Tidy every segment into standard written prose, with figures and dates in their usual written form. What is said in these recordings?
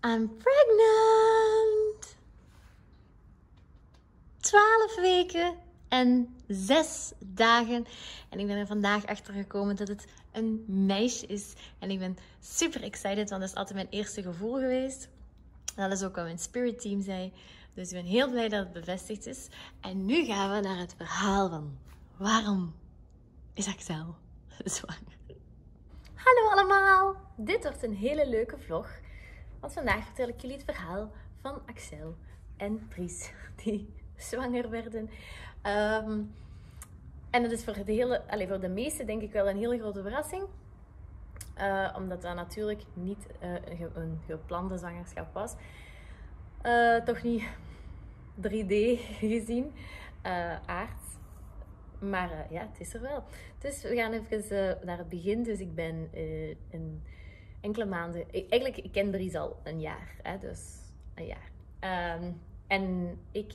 I'm pregnant! 12 weken en 6 dagen. En ik ben er vandaag achter gekomen dat het een meisje is. En ik ben super excited, want dat is altijd mijn eerste gevoel geweest. Dat is ook wat mijn spirit team zei. Dus ik ben heel blij dat het bevestigd is. En nu gaan we naar het verhaal van waarom is Axel zwanger? Hallo allemaal! Dit wordt een hele leuke vlog. Want vandaag vertel ik jullie het verhaal van Axel en Dries die zwanger werden. En dat is voor de meesten denk ik wel een heel grote verrassing. Omdat dat natuurlijk niet een geplande zwangerschap was. Toch niet 3D gezien, aard. Maar ja, het is er wel. Dus we gaan even naar het begin. Dus ik ben een enkele maanden... ik ken Dries al een jaar. Hè, dus een jaar. En ik...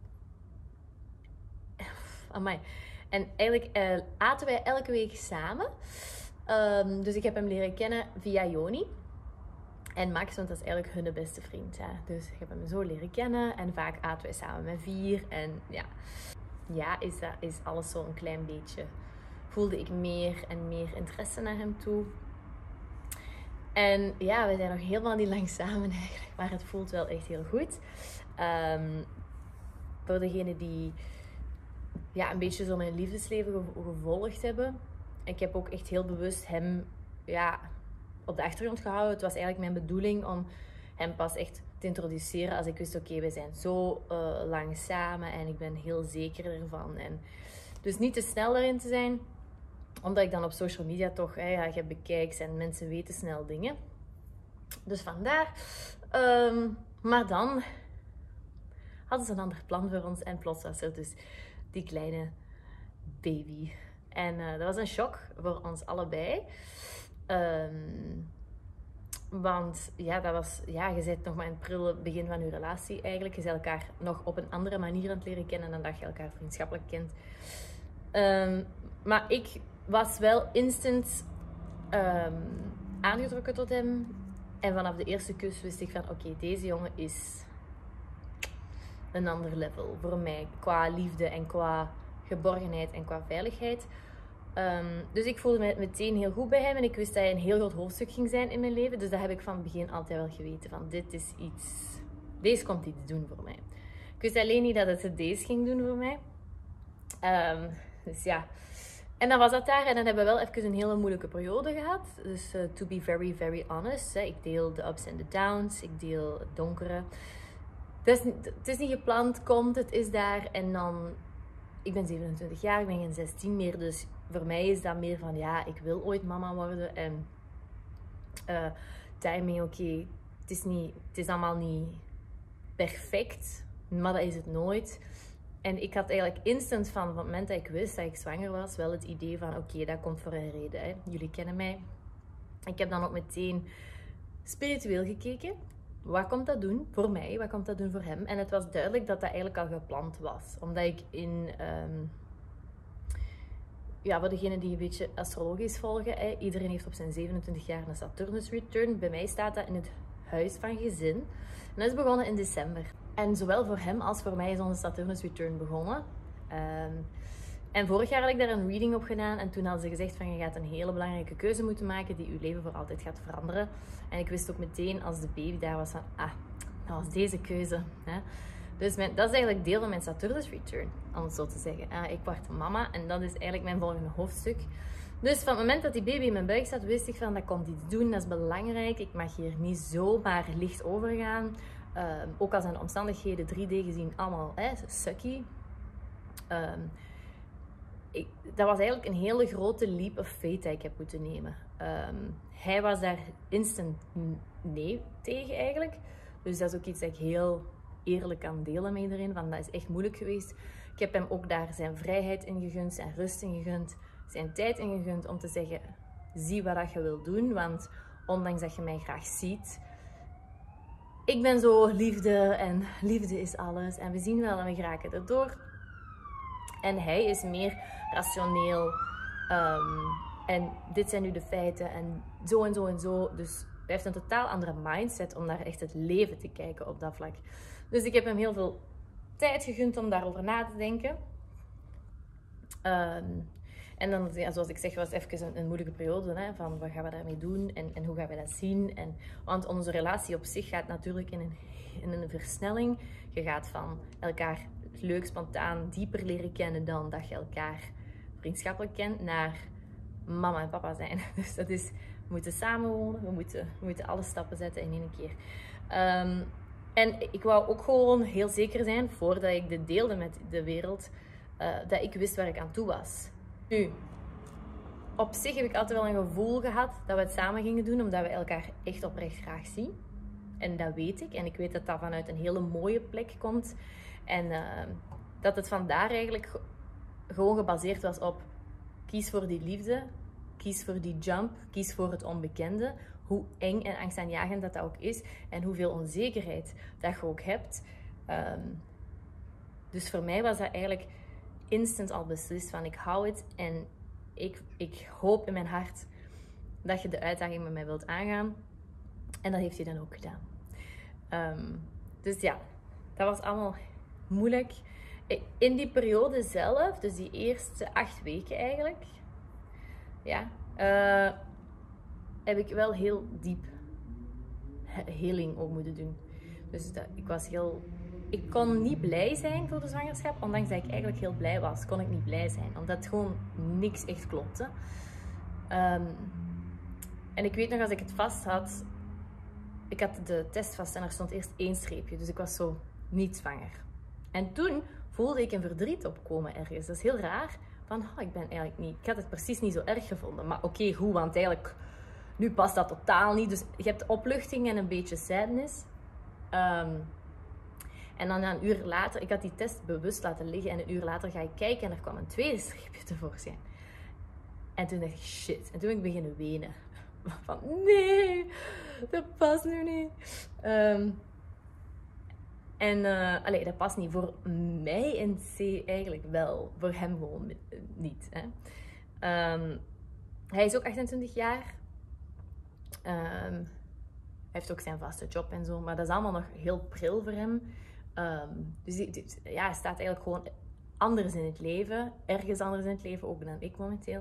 Amai. En eigenlijk aten wij elke week samen. Dus ik heb hem leren kennen via Joni. En Max, want dat is eigenlijk hun beste vriend. Ja. Dus ik heb hem zo leren kennen. En vaak aten wij samen met 4. En ja, is alles zo een klein beetje... Voelde ik meer en meer interesse naar hem toe. En ja, we zijn nog helemaal niet lang samen eigenlijk. Maar het voelt wel echt heel goed. Voor degenen die een beetje zo mijn liefdesleven gevolgd hebben. Ik heb ook echt heel bewust hem op de achtergrond gehouden. Het was eigenlijk mijn bedoeling om hem pas echt te introduceren als ik wist, oké, we zijn zo lang samen en ik ben heel zeker ervan. En dus niet te snel erin te zijn, omdat ik dan op social media toch, je bekijkt en mensen weten snel dingen. Dus vandaar. Maar dan hadden ze een ander plan voor ons en plots was er dus die kleine baby. En dat was een shock voor ons allebei. Want ja, dat was, je bent nog maar in het prille begin van je relatie eigenlijk. Je bent elkaar nog op een andere manier aan het leren kennen dan dat je elkaar vriendschappelijk kent. Maar ik was wel instant aangetrokken tot hem. En vanaf de eerste kus wist ik van oké, deze jongen is een ander level voor mij. Qua liefde en qua geborgenheid en qua veiligheid. Dus ik voelde me meteen heel goed bij hem. En ik wist dat hij een heel groot hoofdstuk ging zijn in mijn leven. Dus dat heb ik van het begin altijd wel geweten. Van dit is iets... Deze komt iets doen voor mij. Ik wist alleen niet dat het deze ging doen voor mij. Dus ja. En dan was dat daar. En dan hebben we wel even een hele moeilijke periode gehad. Dus to be very, very honest. Ik deel de ups en de downs. Ik deel het donkere. Dus, het is niet gepland. Komt, het is daar. En dan... Ik ben 27 jaar. Ik ben geen 16 meer. Dus voor mij is dat meer van... Ja, ik wil ooit mama worden. En timing, oké. Het is allemaal niet perfect. Maar dat is het nooit. En ik had eigenlijk instant van het moment dat ik wist dat ik zwanger was, wel het idee van oké, dat komt voor een reden. Hè. Jullie kennen mij. Ik heb dan ook meteen spiritueel gekeken. Wat komt dat doen voor mij? Wat komt dat doen voor hem? En het was duidelijk dat dat eigenlijk al gepland was. Omdat ik voor degenen die een beetje astrologisch volgen, iedereen heeft op zijn 27 jaar een Saturnus return. Bij mij staat dat in het huis van gezin. En dat is begonnen in december. En zowel voor hem als voor mij is onze Saturnus return begonnen. En vorig jaar had ik daar een reading op gedaan. En toen hadden ze gezegd van je gaat een hele belangrijke keuze moeten maken die je leven voor altijd gaat veranderen. En ik wist ook meteen als de baby daar was van dat was deze keuze. Hè. Dus dat is eigenlijk deel van mijn Saturnus return, om het zo te zeggen. Ik word mama en dat is eigenlijk mijn volgende hoofdstuk. Dus van het moment dat die baby in mijn buik zat, wist ik van dat komt iets doen, dat is belangrijk. Ik mag hier niet zomaar licht overgaan. Ook al zijn de omstandigheden 3D gezien allemaal sucky. Dat was eigenlijk een hele grote leap of faith dat ik heb moeten nemen. Hij was daar instant nee tegen eigenlijk. Dus dat is ook iets dat ik heel eerlijk kan delen met iedereen. Want dat is echt moeilijk geweest. Ik heb hem ook daar zijn vrijheid in gegund, zijn rust in gegund, zijn tijd in gegund om te zeggen, zie wat je wil doen. Want ondanks dat je mij graag ziet, ik ben zo liefde en liefde is alles. En we zien wel en we geraken erdoor. En hij is meer rationeel. En dit zijn nu de feiten. En zo en zo en zo. Dus heeft een totaal andere mindset om naar echt het leven te kijken op dat vlak. Dus ik heb hem heel veel tijd gegund om daarover na te denken. En dan, ja, zoals ik zeg, was het even een moeilijke periode. Hè, van wat gaan we daarmee doen en hoe gaan we dat zien? Want onze relatie op zich gaat natuurlijk in een versnelling. Je gaat van elkaar leuk, spontaan, dieper leren kennen dan dat je elkaar vriendschappelijk kent, naar mama en papa zijn. Dus dat is, we moeten samenwonen, we moeten alle stappen zetten in één keer. En ik wou ook gewoon heel zeker zijn, voordat ik dit deelde met de wereld, dat ik wist waar ik aan toe was. Nu, op zich heb ik altijd wel een gevoel gehad dat we het samen gingen doen, omdat we elkaar echt oprecht graag zien. En dat weet ik. En ik weet dat dat vanuit een hele mooie plek komt. En dat het vandaar eigenlijk gewoon gebaseerd was op kies voor die liefde, kies voor die jump, kies voor het onbekende. Hoe eng en angstaanjagend dat ook is en hoeveel onzekerheid dat je ook hebt. Dus voor mij was dat eigenlijk instant al beslist van ik hou het en ik hoop in mijn hart dat je de uitdaging met mij wilt aangaan. En dat heeft hij dan ook gedaan. Dus ja, dat was allemaal moeilijk. In die periode zelf, dus die eerste 8 weken eigenlijk, ja, heb ik wel heel diep healing ook moeten doen. Dus ik kon niet blij zijn voor de zwangerschap, ondanks dat ik eigenlijk heel blij was, kon ik niet blij zijn, omdat gewoon niks echt klopte. En ik weet nog, als ik het vast had, ik had de test vast en er stond eerst 1 streepje, dus ik was zo niet zwanger. En toen voelde ik een verdriet opkomen ergens. Dat is heel raar, van ik ben eigenlijk niet, ik had het precies niet zo erg gevonden, maar oké, goed, want eigenlijk, nu past dat totaal niet. Dus je hebt opluchting en een beetje sadness. En dan een uur later, ik had die test bewust laten liggen en een uur later ga ik kijken en er kwam een 2e streepje tevoorschijn. En toen dacht ik, shit. En toen ben ik beginnen wenen. Van, nee, dat past nu niet. Dat past niet. Voor mij in C eigenlijk wel. Voor hem gewoon niet. Hè. Hij is ook 28 jaar. Hij heeft ook zijn vaste job en zo. Maar dat is allemaal nog heel pril voor hem. Dus hij staat eigenlijk gewoon anders in het leven. Ergens anders in het leven, ook dan ik momenteel.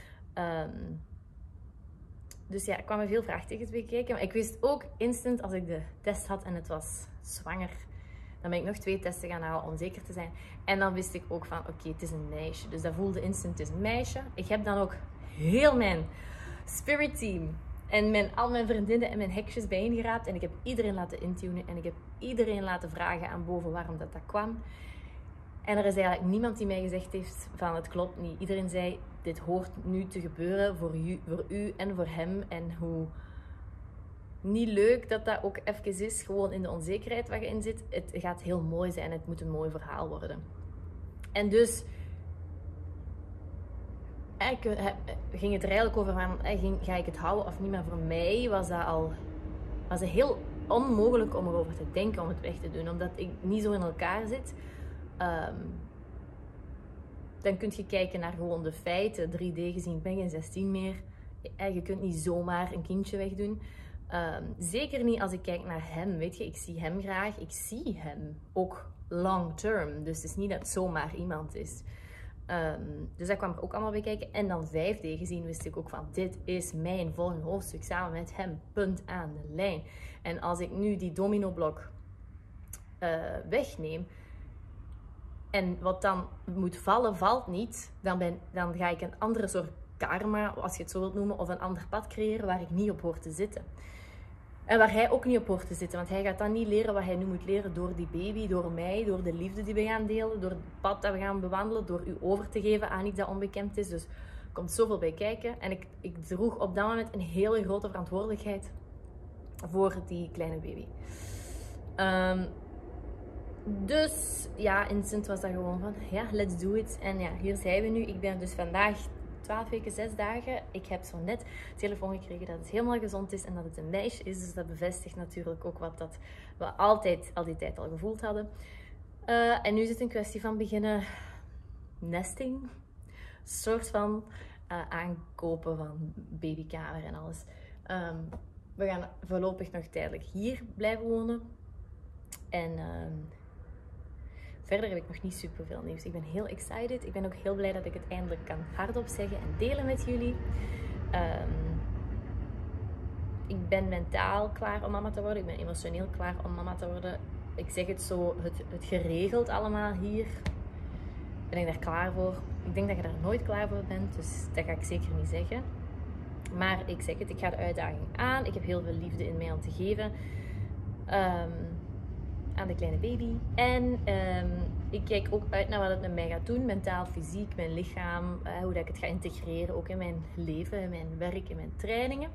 Dus ja, ik kwam er veel vraagtekens bij kijken. Maar ik wist ook instant, als ik de test had en het was zwanger, dan ben ik nog 2 testen gaan halen om zeker te zijn. En dan wist ik ook van, oké, het is een meisje. Dus dat voelde instant, het is een meisje. Ik heb dan ook heel mijn spirit team en al mijn vriendinnen en mijn hekjes bijeengeraapt. En ik heb iedereen laten intunen. En ik heb iedereen laten vragen aan boven waarom dat kwam. En er is eigenlijk niemand die mij gezegd heeft van het klopt niet. Iedereen zei, dit hoort nu te gebeuren voor u en voor hem. En hoe niet leuk dat ook even is, gewoon in de onzekerheid waar je in zit. Het gaat heel mooi zijn, het moet een mooi verhaal worden. En dus ging het er eigenlijk over van, ga ik het houden of niet? Maar voor mij was het heel onmogelijk om erover te denken om het weg te doen. Omdat ik niet zo in elkaar zit. Dan kun je kijken naar gewoon de feiten. 3D gezien ben je 16 meer. Je kunt niet zomaar een kindje wegdoen. Zeker niet als ik kijk naar hem. Weet je, ik zie hem graag. Ik zie hem ook long term. Dus het is niet dat het zomaar iemand is. Dus dat kwam er ook allemaal bij kijken. En dan 5D gezien wist ik ook van, dit is mijn volgende hoofdstuk samen met hem. Punt aan de lijn. En als ik nu die dominoblok wegneem, en wat dan moet vallen, valt niet, dan ga ik een andere soort karma, als je het zo wilt noemen, of een ander pad creëren waar ik niet op hoor te zitten. En waar hij ook niet op hoort te zitten, want hij gaat dan niet leren wat hij nu moet leren door die baby, door mij, door de liefde die we gaan delen, door het pad dat we gaan bewandelen, door u over te geven aan iets dat onbekend is. Dus er komt zoveel bij kijken. En ik droeg op dat moment een hele grote verantwoordelijkheid voor die kleine baby. Dus ja, instant was dat gewoon van, ja, let's do it. En ja, hier zijn we nu. Ik ben dus vandaag 12 weken, 6 dagen. Ik heb zo net telefoon gekregen dat het helemaal gezond is en dat het een meisje is. Dus dat bevestigt natuurlijk ook wat we altijd al die tijd al gevoeld hadden. En nu is het een kwestie van beginnen nesting. Soort van aankopen van babykamer en alles. we gaan voorlopig nog tijdelijk hier blijven wonen. En verder heb ik nog niet super veel nieuws. Ik ben heel excited. Ik ben ook heel blij dat ik het eindelijk kan hardop zeggen en delen met jullie. Ik ben mentaal klaar om mama te worden. Ik ben emotioneel klaar om mama te worden. Ik zeg het zo, het geregeld allemaal hier. Ben ik daar klaar voor? Ik denk dat je daar nooit klaar voor bent. Dus dat ga ik zeker niet zeggen. Maar ik zeg het, ik ga de uitdaging aan. Ik heb heel veel liefde in mij om te geven. Aan de kleine baby. En ik kijk ook uit naar wat het met mij gaat doen. Mentaal, fysiek, mijn lichaam. Hoe dat ik het ga integreren. Ook in mijn leven, in mijn werk, in mijn trainingen.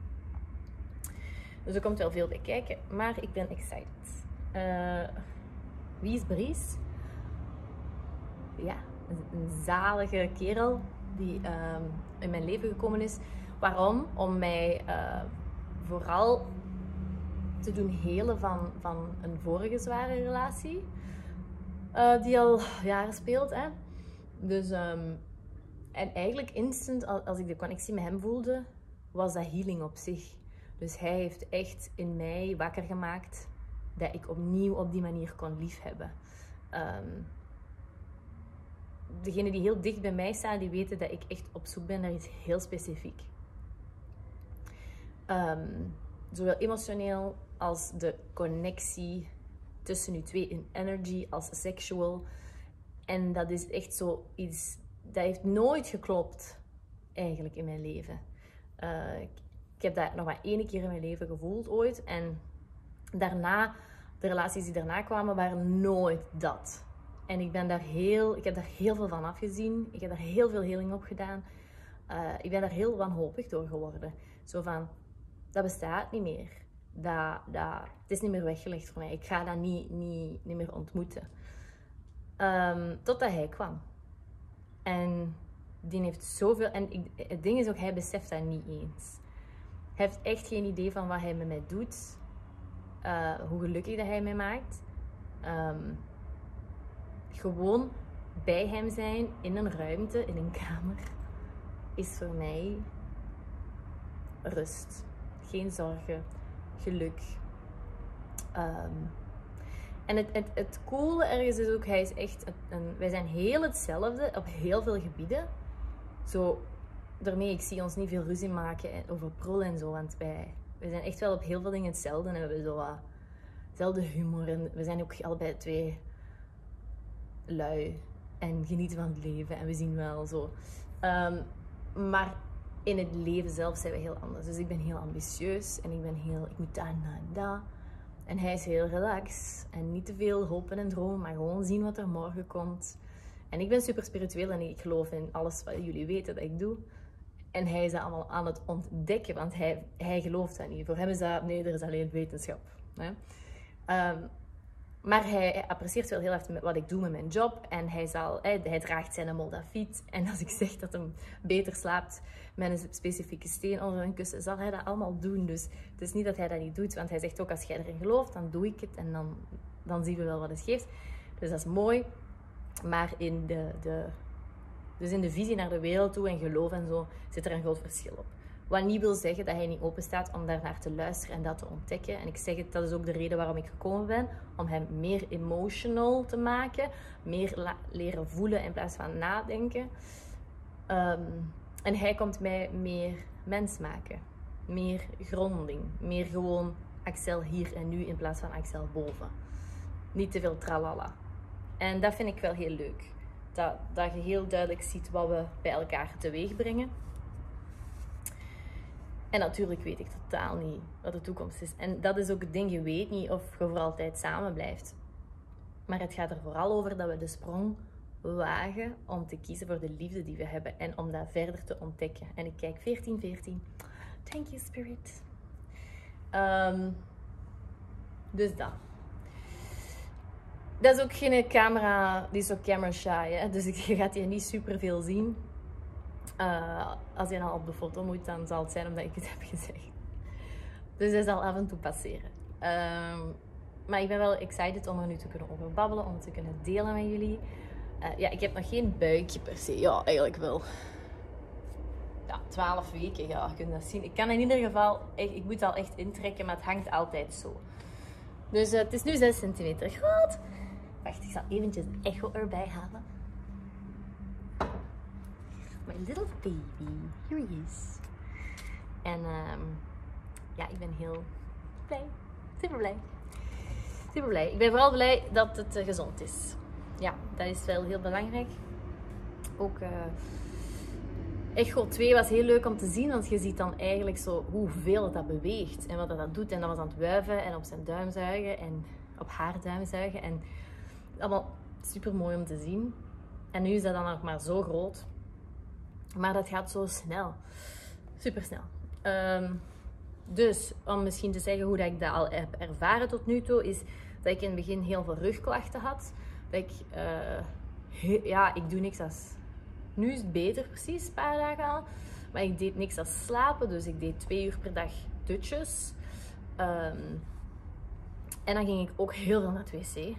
Dus er komt wel veel bij kijken. Maar ik ben excited. Wie is Bries? Ja, een zalige kerel die in mijn leven gekomen is. Waarom? Om mij vooral te doen helen van een vorige zware relatie. Die al jaren speelt. Hè? Dus, en eigenlijk instant, als ik de connectie met hem voelde, was dat healing op zich. Dus hij heeft echt in mij wakker gemaakt dat ik opnieuw op die manier kon liefhebben. Degenen die heel dicht bij mij staan, die weten dat ik echt op zoek ben naar iets heel specifiek. Zowel emotioneel als de connectie tussen u twee in energy als sexual. En dat is echt zoiets, dat heeft nooit geklopt eigenlijk in mijn leven. Ik heb dat nog maar 1 keer in mijn leven gevoeld ooit. En daarna, de relaties die daarna kwamen, waren nooit dat. En ik heb daar heel veel van afgezien. Ik heb daar heel veel heling op gedaan. Ik ben daar heel wanhopig door geworden. Zo van, dat bestaat niet meer. Het is niet meer weggelegd voor mij. Ik ga dat niet meer ontmoeten. Totdat hij kwam. En die heeft zoveel... En het ding is ook, hij beseft dat niet eens. Hij heeft echt geen idee van wat hij met mij doet. Hoe gelukkig dat hij mij maakt. Gewoon bij hem zijn, in een ruimte, in een kamer, is voor mij rust. Geen zorgen, geluk. En het coole ergens is ook, hij is echt wij zijn heel hetzelfde op heel veel gebieden. Zo, daarmee, ik zie ons niet veel ruzie maken over prul en zo, want wij zijn echt wel op heel veel dingen hetzelfde en we hebben zo wat hetzelfde humor en we zijn ook allebei twee lui en genieten van het leven en we zien wel zo. Maar in het leven zelf zijn we heel anders. Dus ik ben heel ambitieus en ik moet daar en dat. En hij is heel relaxed en niet te veel hopen en dromen, maar gewoon zien wat er morgen komt. En ik ben super spiritueel en ik geloof in alles wat jullie weten dat ik doe. En hij is dat allemaal aan het ontdekken, want hij gelooft dat niet. Voor hem is dat, nee, er is alleen wetenschap. Hè? Maar hij apprecieert wel heel erg wat ik doe met mijn job. En hij draagt zijn Moldavit. En als ik zeg dat hij beter slaapt met een specifieke steen onder een kussen, zal hij dat allemaal doen. Dus het is niet dat hij dat niet doet. Want hij zegt ook, als jij erin gelooft, dan doe ik het. En dan zien we wel wat het geeft. Dus dat is mooi. Maar in de visie naar de wereld toe en geloof en zo, zit er een groot verschil op. Wat niet wil zeggen dat hij niet open staat om daarnaar te luisteren en dat te ontdekken. En ik zeg het, dat is ook de reden waarom ik gekomen ben. Om hem meer emotional te maken. Meer leren voelen in plaats van nadenken. En hij komt mij meer mens maken. Meer gronding. Meer gewoon Axel hier en nu in plaats van Axel boven. Niet te veel tralala. En dat vind ik wel heel leuk. Dat je heel duidelijk ziet wat we bij elkaar teweeg brengen. En natuurlijk weet ik totaal niet wat de toekomst is. En dat is ook het ding, je weet niet of je voor altijd samen blijft. Maar het gaat er vooral over dat we de sprong wagen om te kiezen voor de liefde die we hebben. En om dat verder te ontdekken. En ik kijk 1414. Thank you, Spirit. Dus dat. Dat is ook geen camera, die is zo camera shy. Hè? Dus je gaat hier niet super veel zien. Als je nou op de foto moet, dan zal het zijn omdat ik het heb gezegd. Dus dat zal af en toe passeren. Maar ik ben wel excited om er nu te kunnen over babbelen, om het te kunnen delen met jullie. Ja, ik heb nog geen buikje per se. Ja, eigenlijk wel. ja, 12 weken. Ja, je kunt dat zien. Ik kan in ieder geval, ik moet al echt intrekken, maar het hangt altijd zo. Dus het is nu 6 centimeter groot. Wacht, ik zal eventjes een echo erbij halen. My little baby, here he is. En ja, ik ben heel blij. Super blij. Super blij. Ik ben vooral blij dat het gezond is. Ja, dat is wel heel belangrijk. Ook Echo 2 was heel leuk om te zien, want je ziet dan eigenlijk zo hoeveel dat beweegt en wat dat doet. En dat was aan het wuiven en op zijn duim zuigen en op haar duim zuigen. En allemaal super mooi om te zien. En nu is dat dan nog maar zo groot. Maar dat gaat zo snel. Super snel. Dus om misschien te zeggen hoe dat ik dat al heb ervaren tot nu toe, is dat ik in het begin heel veel rugklachten had. Dat ik, ja, ik doe niks als... Nu is het beter precies, een paar dagen al. Maar ik deed niks als slapen, dus ik deed 2 uur per dag dutjes. En dan ging ik ook heel veel naar het wc.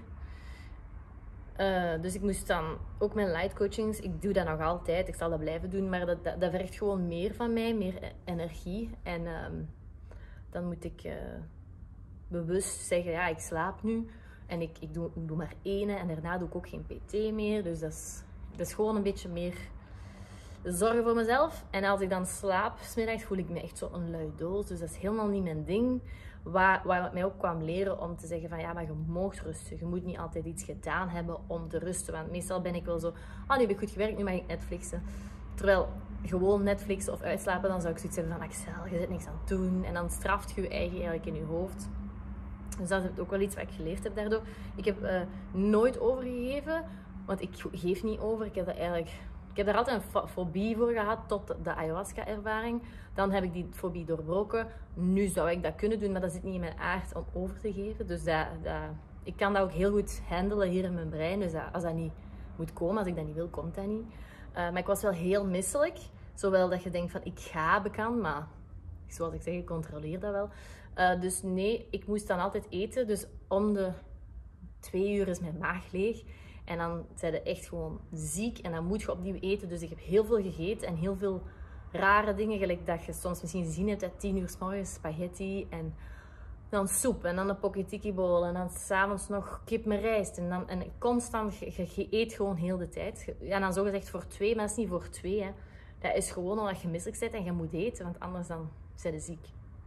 Dus ik moest dan ook mijn light coachings, ik doe dat nog altijd, ik zal dat blijven doen, maar dat vergt gewoon meer van mij, meer energie. En dan moet ik bewust zeggen, ja, ik slaap nu en ik doe maar 1 en daarna doe ik ook geen PT meer. Dus dat is gewoon een beetje meer zorgen voor mezelf. En als ik dan slaap, 's middags voel ik me echt zo een lui doos, dus dat is helemaal niet mijn ding. Waar het mij ook kwam leren om te zeggen van ja, maar je mag rusten. Je moet niet altijd iets gedaan hebben om te rusten. Want meestal ben ik wel zo, nu heb ik goed gewerkt, nu mag ik Netflixen. Terwijl gewoon Netflixen of uitslapen, dan zou ik zoiets hebben van Axel, je zit niks aan het doen. En dan straft je je eigen eigenlijk in je hoofd. Dus dat is ook wel iets wat ik geleerd heb daardoor. Ik heb nooit overgegeven, want ik geef niet over. Ik heb daar altijd een fobie voor gehad tot de ayahuasca-ervaring. Dan heb ik die fobie doorbroken. Nu zou ik dat kunnen doen, maar dat zit niet in mijn aard om over te geven. Dus ik kan dat ook heel goed handelen hier in mijn brein. Dus als dat niet moet komen, als ik dat niet wil, komt dat niet. Maar ik was wel heel misselijk. Zowel dat je denkt van ik ga bekend, maar zoals ik zeg, ik controleer dat wel. Dus nee, ik moest dan altijd eten. Dus om de 2 uur is mijn maag leeg. En dan zijn je echt gewoon ziek en dan moet je opnieuw eten. Dus ik heb heel veel gegeten en heel veel rare dingen. Gelijk dat je soms misschien gezien hebt at 10 uur 's morgens spaghetti en dan soep en dan een pocket bowl en dan 's avonds nog kip met rijst. En constant, je eet gewoon heel de tijd. Ja, dan zogezegd voor 2, maar dat is niet voor 2. Hè. Dat is gewoon omdat je misselijk bent en je moet eten, want anders dan zijn je ziek.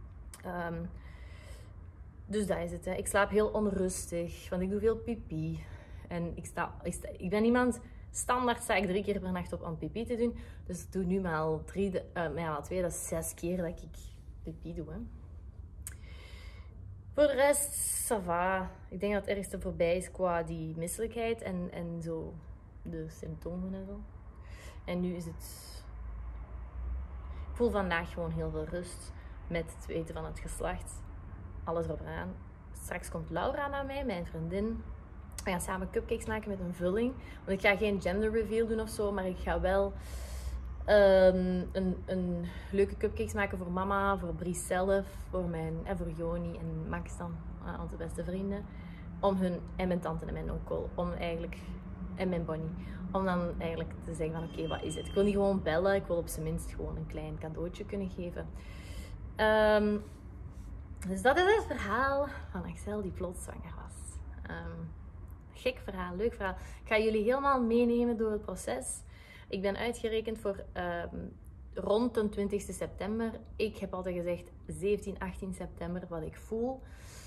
Dus dat is het. Hè. Ik slaap heel onrustig, want ik doe veel pipi. En ik ben iemand, standaard sta ik 3 keer per nacht op om pipi te doen. Dus ik doe nu maar al 2, dat is 6 keer dat ik pipi doe. Hè. Voor de rest, ça va. Ik denk dat het ergste voorbij is qua die misselijkheid en zo de symptomen en zo. En nu is het... Ik voel vandaag gewoon heel veel rust met het weten van het geslacht. Alles erop aan. Straks komt Laura naar mij, mijn vriendin. We gaan samen cupcakes maken met een vulling. Want ik ga geen gender reveal doen of zo, maar ik ga wel een leuke cupcakes maken voor mama, voor Brie zelf, voor Joni en Max dan, onze beste vrienden. En mijn tante en mijn onkel, en mijn Bonnie. Om dan eigenlijk te zeggen van oké, wat is het? Ik wil niet gewoon bellen, ik wil op zijn minst gewoon een klein cadeautje kunnen geven. Dus dat is het verhaal van Axel die plots zwanger was. Gek verhaal, leuk verhaal. Ik ga jullie helemaal meenemen door het proces. Ik ben uitgerekend voor rond de 20 september. Ik heb altijd gezegd 17, 18 september wat ik voel.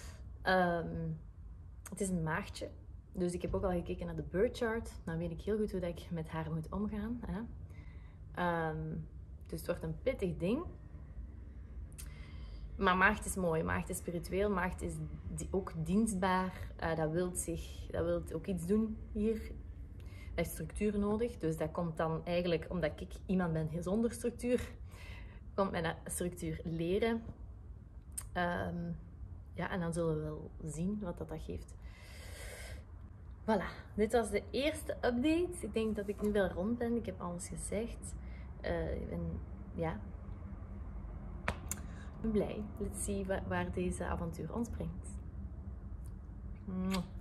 Het is een maagdje. Dus ik heb ook al gekeken naar de birth chart. Dan weet ik heel goed hoe dat ik met haar moet omgaan. Hè. Dus het wordt een pittig ding. Maar maagd is mooi, maagd is spiritueel, maagd is ook dienstbaar. Dat wil ook iets doen hier. Dat heeft structuur nodig. Dus dat komt dan eigenlijk, omdat ik iemand ben zonder structuur, komt mij dat structuur leren. Ja, en dan zullen we wel zien wat dat geeft. Voilà, dit was de eerste update. Ik denk dat ik nu wel rond ben. Ik heb alles gezegd. Ja... Ik ben blij. Let's see waar deze avontuur ons brengt.